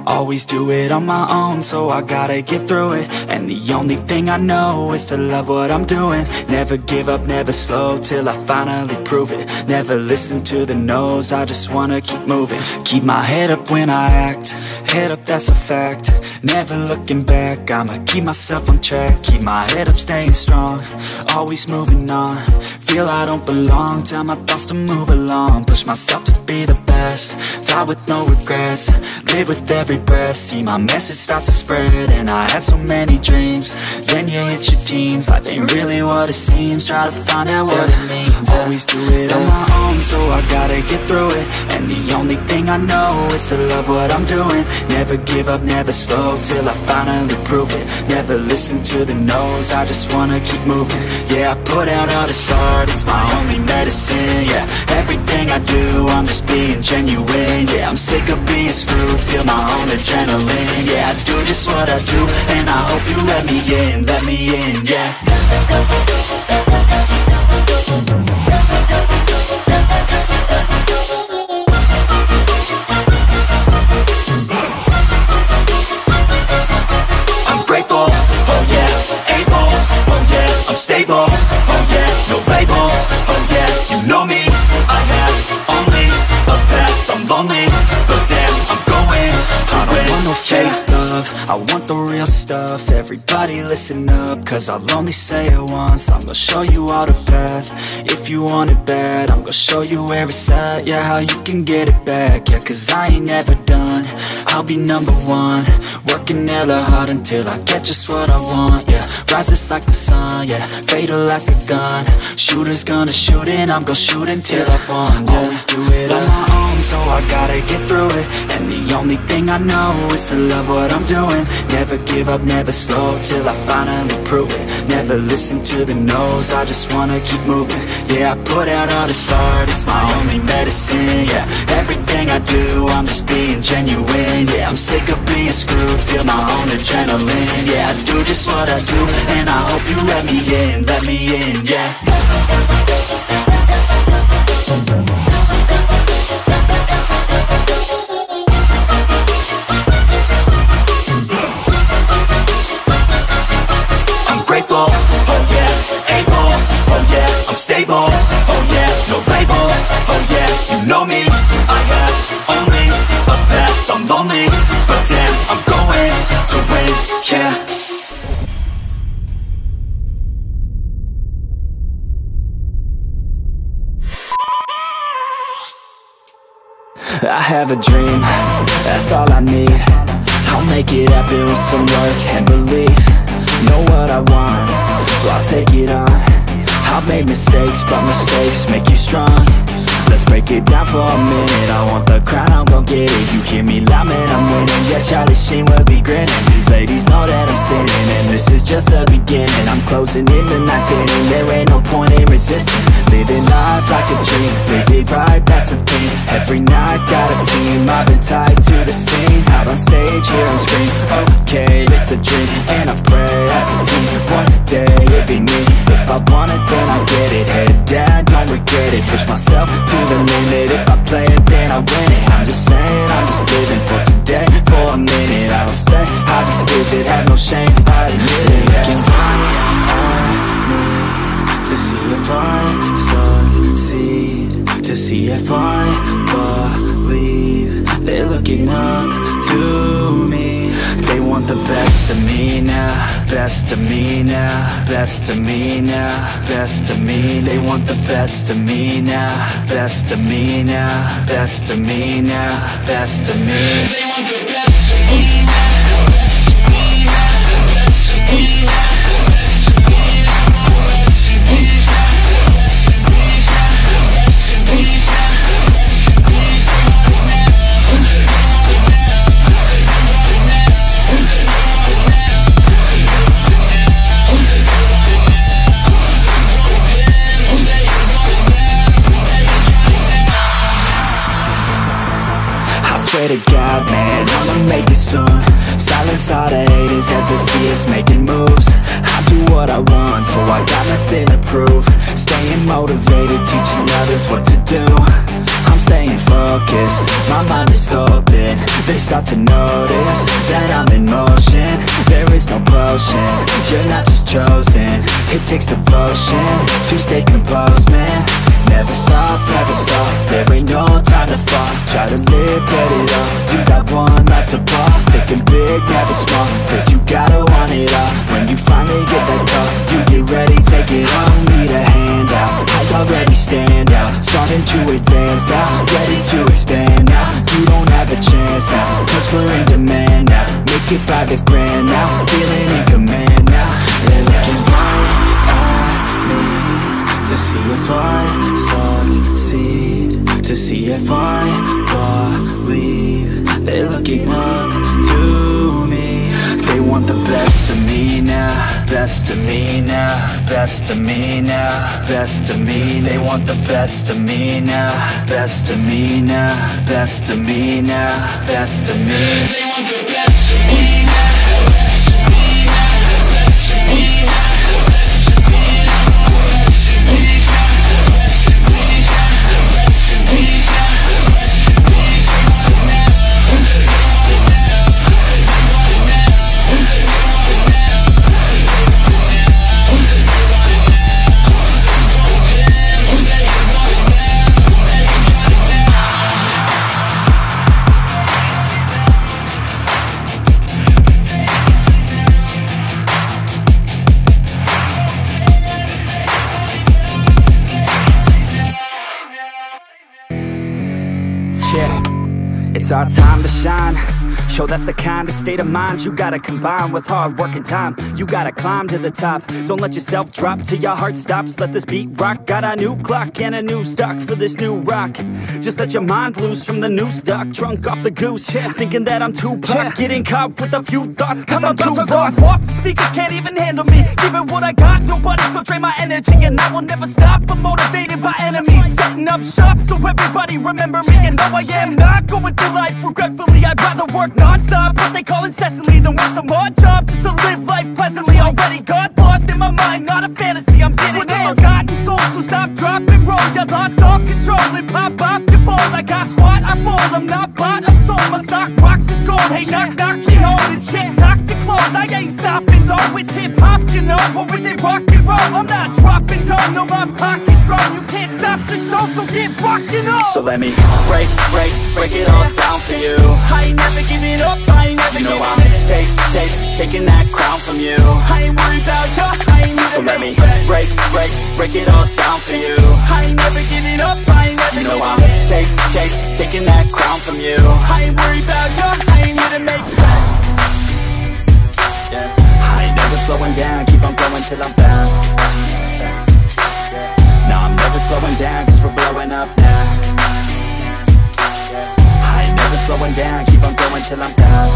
Always do it on my own, so I gotta get through it. And the only thing I know is to love what I'm doing. Never give up, never slow, till I finally prove it. Never listen to the no's, I just wanna keep moving. Keep my head up when I act, head up, that's a fact. Never looking back, I'ma keep myself on track. Keep my head up, staying strong, always moving on. Feel I don't belong, tell my thoughts to move along. Push myself to be the best, die with no regrets. Live with every breath, see my message start to spread. And I had so many dreams, then you hit your teens. Life ain't really what it seems, try to find out what it means. Always do it on my own, so I gotta get through it. And the only thing I know is to love what I'm doing. Never give up, never slow, till I finally prove it. Never listen to the no's, I just wanna keep moving. Yeah, I put out all this art, it's my only medicine. Yeah, everything I do, I'm just being genuine. Yeah, I'm sick of being screwed, feel my own adrenaline. Yeah, I do just what I do, and I hope you let me in, yeah. I'm grateful, oh yeah, able, oh yeah, I'm stable, oh yeah, no label, oh yeah, you know me, I have only a path, I'm lonely, but damn, I'm going to win. I don't want no fake love, I want the real stuff. Everybody listen up, cause I'll only say it once. I'm gonna show you all the path, if you want it bad. I'm gonna show you where it's at, yeah, how you can get it back. Yeah, cause I ain't never done, I'll be number one. Working hella hard until I get just what I want, yeah. Rises like the sun, yeah, fatal like a gun. Shooters gonna shoot and I'm gonna shoot until I won, yeah. Always do it on my own, so I gotta get through it. And the only thing I know is to love what I'm doing. Never give up, never slow, till I finally prove it. Never listen to the no's, I just wanna keep moving. Yeah, I put out all this art, it's my only medicine. Yeah, everything I do, I'm just being genuine. Yeah, I'm sick of being screwed, feel my own adrenaline. Yeah, I do just what I do, and I hope you let me in, yeah. Grateful, oh yeah, able, oh yeah, I'm stable, oh yeah, no label, oh yeah, you know me, I have only a path, I'm lonely, but damn, I'm going to win, yeah. I have a dream, that's all I need. I'll make it happen with some work and belief. Know what I want, so I'll take it on. I've made mistakes, but mistakes make you strong. Let's break it down for a minute. I want the crown, I'm gon' get it. You hear me loud, man, I'm winning. Yeah, Charlie Sheen will be grinning. These ladies know that I'm sinning, and this is just the beginning. I'm closing in the ninth inning, there ain't no point in resisting. Living life like a dream, live it right, that's the thing. Every night, got a team, I've been tied to the scene. Out on stage, hear them scream, okay, it's a dream. And I pray as a team, one day it'll be me. If I want it, then I get it. Head down, don't regret it. Push myself to the limit. If I play it, then I win it. I'm just saying, I'm just living for today. For a minute, I don't stay, I just visit. Have no shame, I admit it. Looking right at me to see if I succeed, to see if I believe. They're looking up to me. They want the best of me now, best of me now, best of me now, best of me. They want the best of me now, best of me now, best of me now, best of me. They want the best of me now. Swear to God, man, I'ma make it soon. Silence all the haters as they see us making moves. I do what I want, so I got nothing to prove. Staying motivated, teaching others what to do. I'm staying focused, my mind is open. They start to notice that I'm in motion. There is no potion, you're not just chosen. It takes devotion to stay composed, man. Never stop, there ain't no time to fall. Try to live, get it up, you got one life to pop. Thinking big, never small, cause you gotta want it all. When you finally get that call, you get ready, take it on. Need a hand out, I already stand out. Starting to advance now, ready to expand now. You don't have a chance now, cause we're in demand now. Make it by the grand now, feeling in command now. They're looking right at me to see if I succeed, to see if I believe. They're looking up to me. They want the best of me now, best of me now, best of me now, best of me. They want the best of me now, best of me now, best of me now, best of me. They want the best of me. It's our time to shine. Yo, that's the kind of state of mind you gotta combine with hard work and time. You gotta climb to the top. Don't let yourself drop till your heart stops. Let this beat rock. Got a new clock and a new stock for this new rock. Just let your mind loose from the new stock. Drunk off the goose, yeah. Thinking that I'm too pop. Getting caught with a few thoughts cause I'm too lost. Off the speakers can't even handle me. Giving what I got, nobody's gonna drain my energy. And I will never stop, I'm motivated by enemies. Setting up shop so everybody remember me. And though I am not going through life regretfully, I'd rather work non-stop, but they call incessantly, then want some more job just to live life pleasantly. Already got lost in my mind, not a fantasy, I'm getting there. Forgotten soul, so stop, drop, and roll. You lost all control and pop off your ball. I got squat, I fall, I'm not bought, I'm sold. My stock rocks, it's gold. Hey, knock, knock, she holding shit, talk to close. I ain't stopping though, it's hip-hop, you know. Or is it rock and roll? I'm not dropping down, no, my pocket's grown. You can't stop the show, so get rockin' on. So let me break it all down for you. I ain't never giving up, I ain't never giving up. Taking that crown from you. I ain't worried about you, I ain't never. So let me break it all down for you. I ain't never giving up, I ain't never giving up. Taking that crown from you. I ain't worried about you, I ain't here to make friends. Yeah. I ain't never slowing down, keep on going till I'm down. No, I'm never slowing down cause we're blowing up now. I ain't never slowing down, keep on going till I'm down.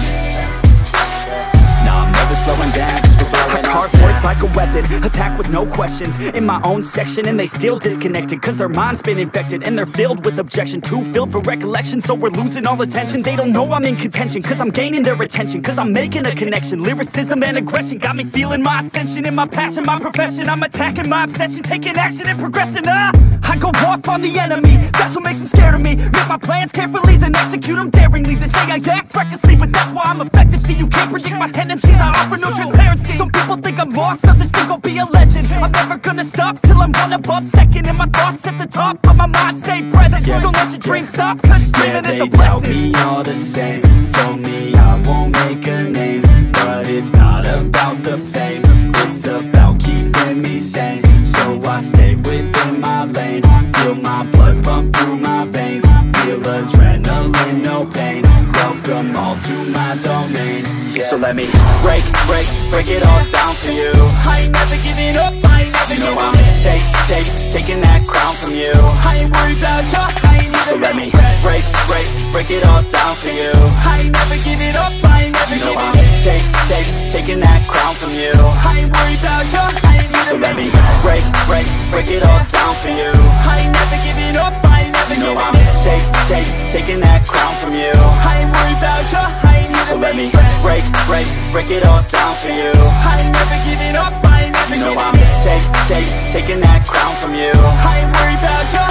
No, I'm never slowing down cause we're blowing up. Hard words like a weapon, attack with no questions. In my own section and they still disconnected cause their mind's been infected and they're filled with objection. Too filled for recollection so we're losing all attention. They don't know I'm in contention cause I'm gaining their attention. Cause I'm making a connection. Lyricism and aggression got me feeling my ascension. In my passion, my profession, I'm attacking my obsession. Taking action and progressing. I go off on the enemy, that's what makes them scared of me. Make my plans carefully, then execute them daringly. They say I act recklessly, but that's why I'm effective. See, you can't predict my tendencies, I offer no transparency. Some people think I'm lost, others think I'll be a legend. I'm never gonna stop till I'm one above second. And my thoughts at the top, but my mind stay present. Don't let your dreams stop, cause dreaming is a blessing. They tell me all the same, told me I won't make a name. But it's not about the fame, it's about keeping me sane. So I stay within my lane, feel my blood pump through my veins. Feel adrenaline, no pain, welcome all to my domain. Yeah. So let me break it all down for you. I ain't never giving up, I ain't never giving up. Taking that crown from you. I ain't worried about you, I ain't never. So let me break it all down for you. I ain't never giving up, I ain't never giving up. Taking that crown from you. I ain't worried about you, I ain't never. So let me break it all down for you. I ain't never giving up, I ain't never giving up. Taking that crown from you. I ain't worried about you, I ain't never. So let me break it all down for you. I ain't never giving up, I ain't never giving up. Taking that crown from you. I ain't worried about you.